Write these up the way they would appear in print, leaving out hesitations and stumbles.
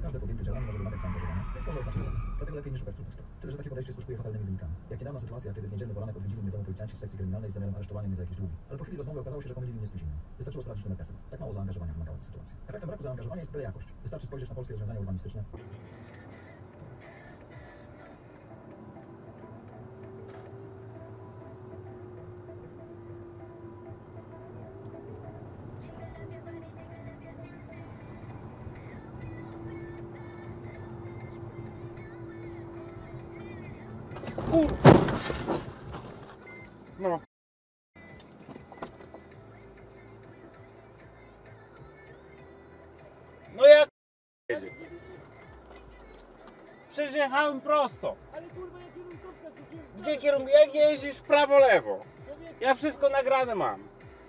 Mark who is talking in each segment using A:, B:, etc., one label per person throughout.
A: każde podjęte działanie może wymagać zaangażowania, więc może oznaczać problem. Dlatego lepiej nie szukać trudnych stron. Tyle, że takie podejście skutkuje fatalnymi wynikami. Jak niedawna sytuacja, kiedy w niedzielny poranek odwiedzili mnie w domu policjanci z sekcji kryminalnej z zamiarem aresztowania mnie za jakieś długi. Ale po chwili rozmowy okazało się, że pomylili mnie z kimś innym. Wystarczyło sprawdzić numer PESEL. Tak mało zaangażowania wymagała ta sytuacja. Efektem braku zaangażowania jest byle jakość. Wystarczy spojrzeć na polskie rozwiązania urbanistyczne.
B: No. No jak jedzie? Przecież jechałem prosto.
C: Ale kurwa, ja kierunkowska rzuciłem w
B: Gdzie kierunek? Jak jeździsz w prawo, lewo? Ja wszystko nagrane mam.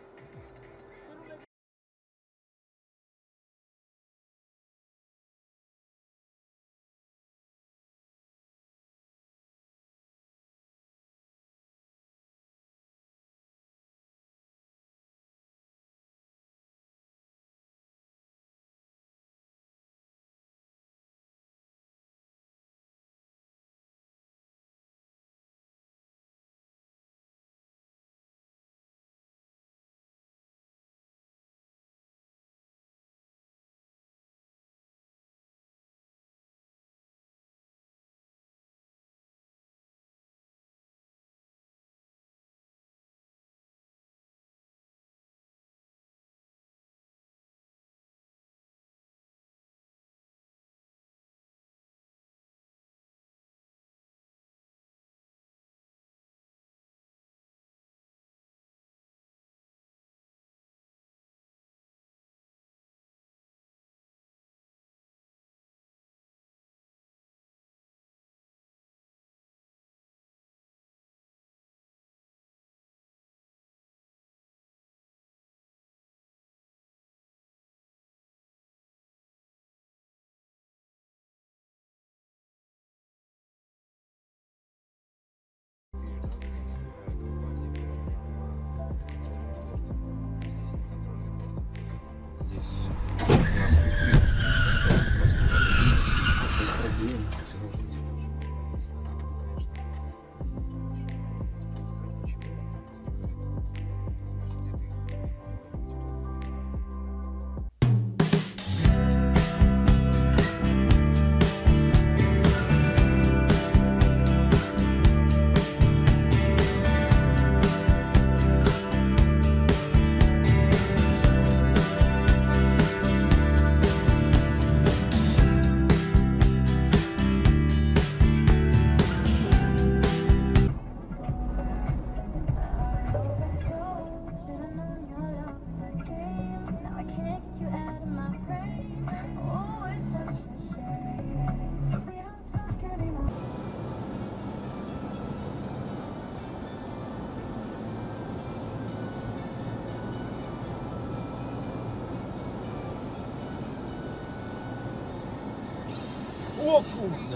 C: O kurde!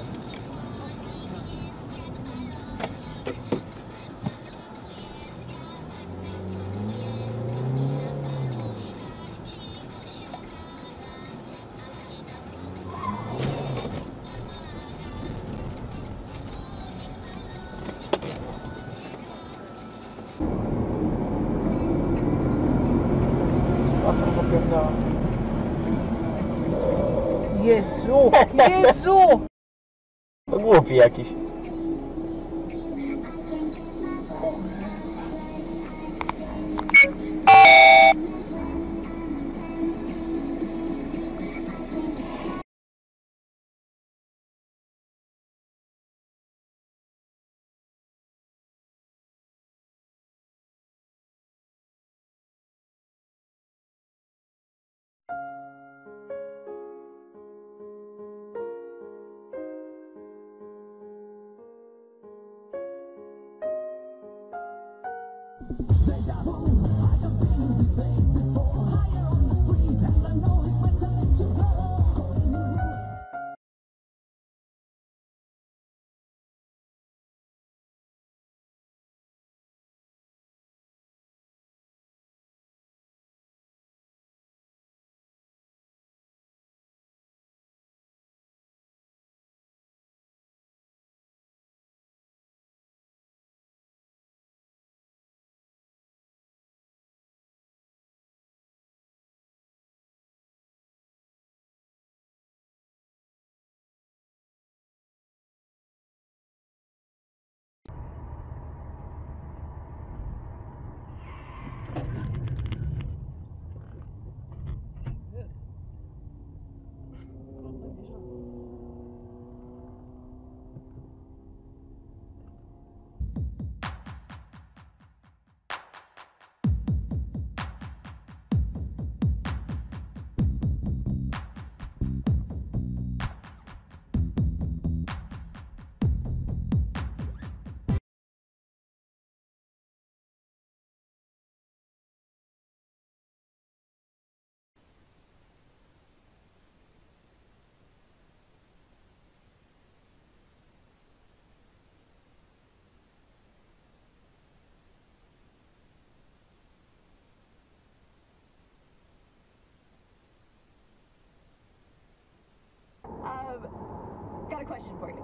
C: Jezu! Jezu!
B: To głupi jakiś.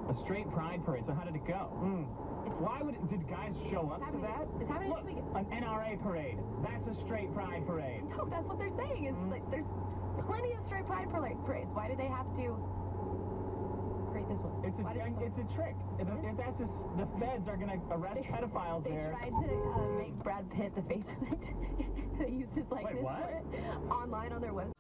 D: A straight pride parade. So how did it go? Did guys show up to that?
E: It's happening
D: Look,
E: this weekend.
D: an NRA parade. That's a straight pride parade.
E: No, that's what they're saying. Is like there's plenty of straight pride parades. Why do they have to create this one?
D: It's a trick. The feds are gonna arrest pedophiles
E: They
D: there.
E: tried to make Brad Pitt the face of it. They used his likeness
D: Wait, what?
E: for it online on their website.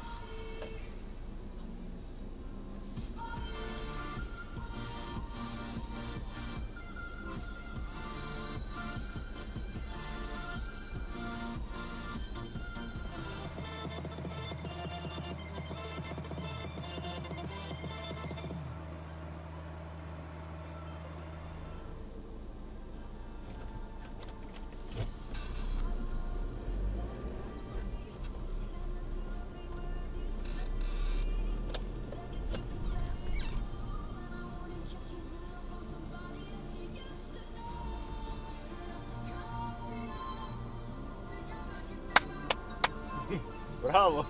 B: Brawo!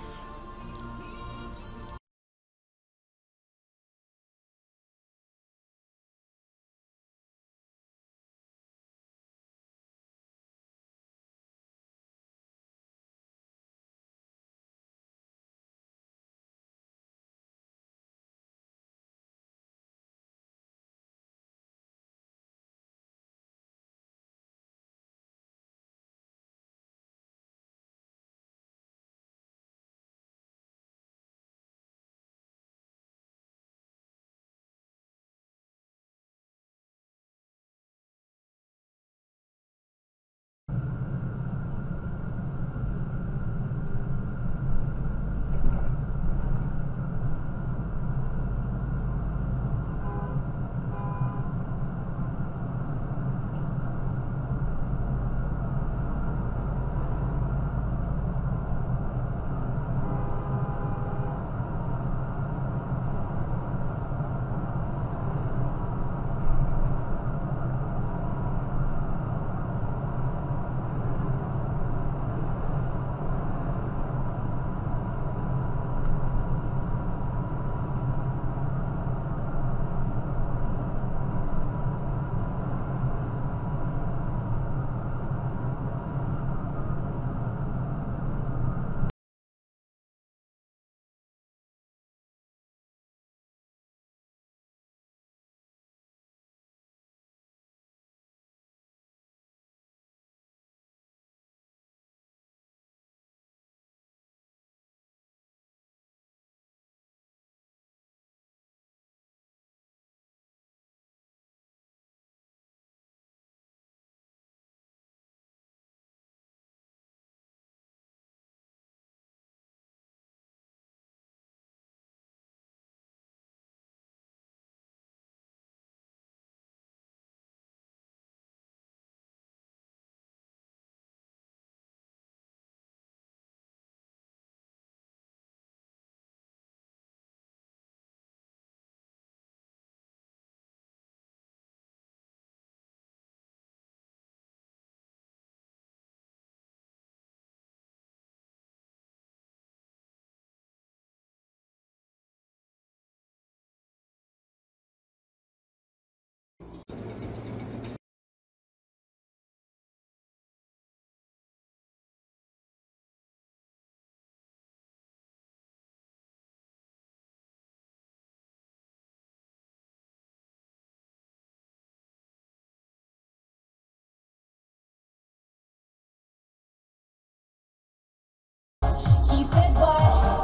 F: He said, "What?"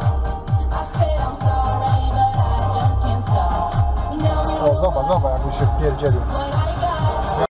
F: I said, "I'm sorry, but I just can't stop." Now
C: O, zobacz, jakby się wpierdzielił.
F: when I got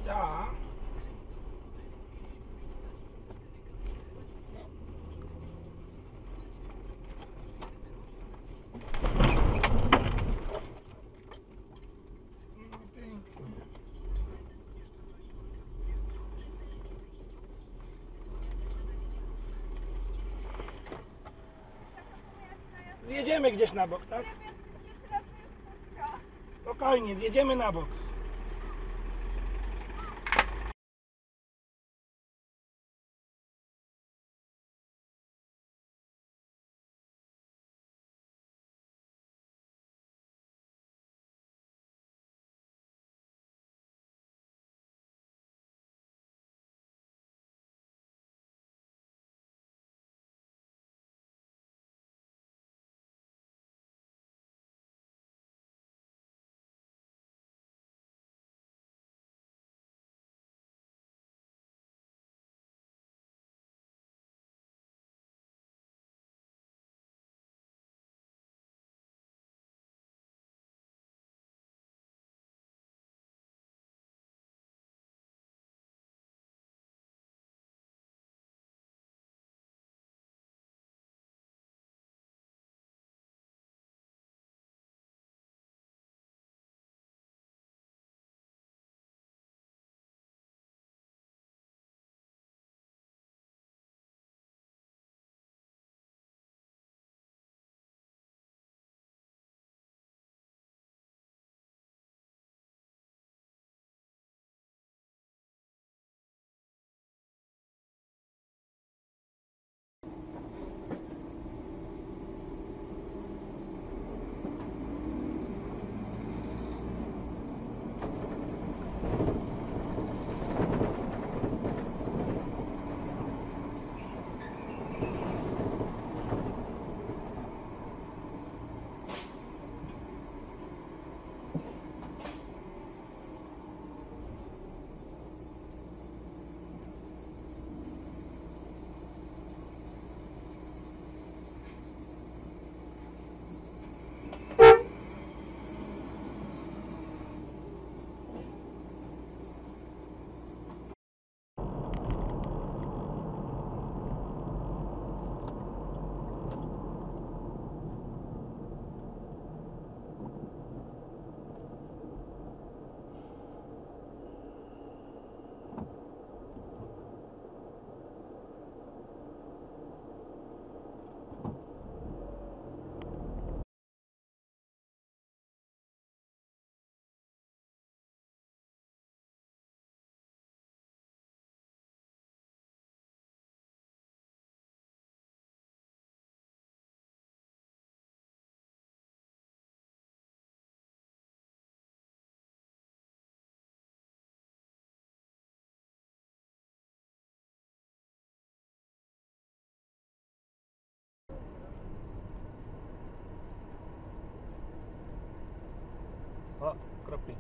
G: Co? Zjedziemy gdzieś na bok, tak? Spokojnie, zjedziemy na bok.
H: O, kropli.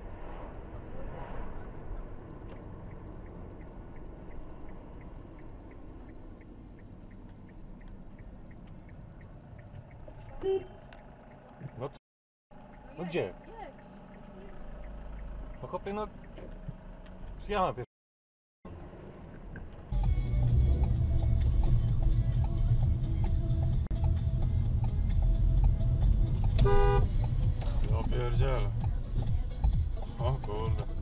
H: No, no gdzie? No chłopie, no... Ja mam pierwszy.
I: Ja pierdzielę. O kurde.